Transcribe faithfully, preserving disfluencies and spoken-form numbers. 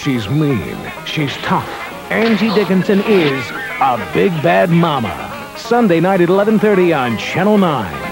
she's mean. She's tough. Angie Dickinson is a big bad mama. Sunday night at eleven thirty on Channel nine.